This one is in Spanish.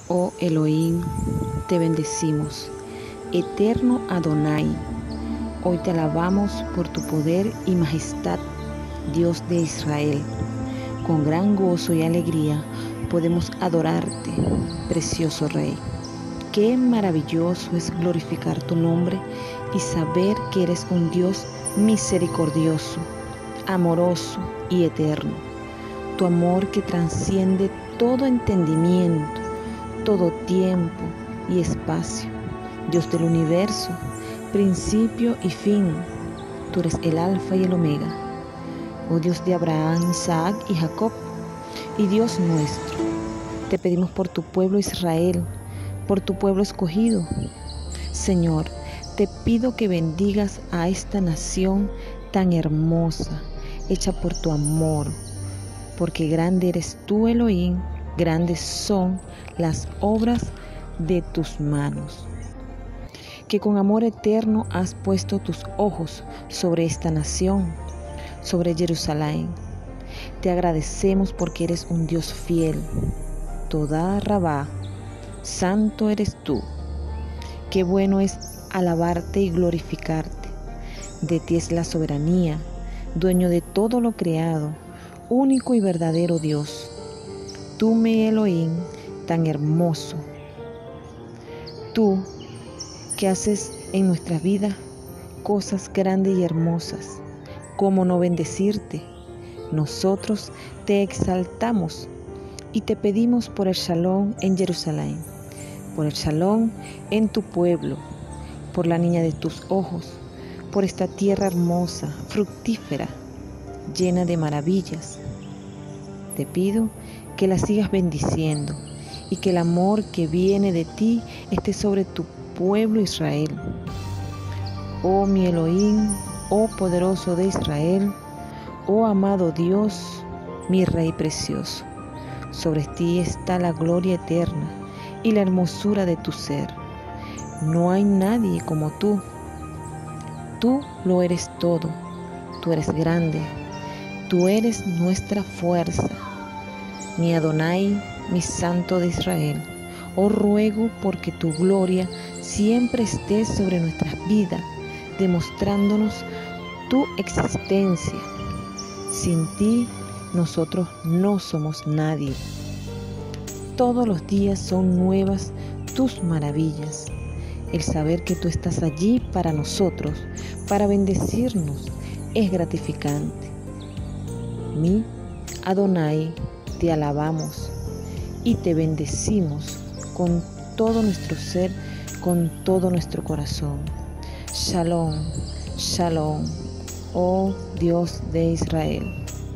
Oh Elohim, te bendecimos. Eterno Adonai, hoy te alabamos por tu poder y majestad, Dios de Israel. Con gran gozo y alegría podemos adorarte, precioso Rey. Qué maravilloso es glorificar tu nombre y saber que eres un Dios misericordioso, amoroso y eterno. Tu amor que trasciende todo entendimiento, todo tiempo y espacio. Dios del universo, principio y fin. Tú eres el Alfa y el Omega. Oh Dios de Abraham, Isaac y Jacob, y Dios nuestro, te pedimos por tu pueblo Israel, por tu pueblo escogido. Señor, te pido que bendigas a esta nación tan hermosa, hecha por tu amor, porque grande eres tú, Elohim, grandes son las obras de tus manos. Que con amor eterno has puesto tus ojos sobre esta nación, sobre Jerusalén. Te agradecemos porque eres un Dios fiel. Toda Rabá, santo eres tú. Qué bueno es alabarte y glorificarte. De ti es la soberanía, dueño de todo lo creado, único y verdadero Dios. Tú, mi Elohim, tan hermoso. Tú, que haces en nuestra vida cosas grandes y hermosas. ¿Cómo no bendecirte? Nosotros te exaltamos y te pedimos por el Shalom en Jerusalén, por el Shalom en tu pueblo, por la niña de tus ojos, por esta tierra hermosa, fructífera, llena de maravillas. Te pido que la sigas bendiciendo y que el amor que viene de ti esté sobre tu pueblo Israel. Oh mi Elohim, oh poderoso de Israel, oh amado Dios, mi Rey precioso. Sobre ti está la gloria eterna y la hermosura de tu ser. No hay nadie como tú. Tú lo eres todo. Tú eres grande. Tú eres nuestra fuerza. Mi Adonai, mi Santo de Israel, oh ruego porque tu gloria siempre esté sobre nuestras vidas, demostrándonos tu existencia. Sin ti, nosotros no somos nadie. Todos los días son nuevas tus maravillas. El saber que tú estás allí para nosotros, para bendecirnos, es gratificante. Mi Adonai, te alabamos y te bendecimos con todo nuestro ser, con todo nuestro corazón. Shalom, Shalom, oh Dios de Israel.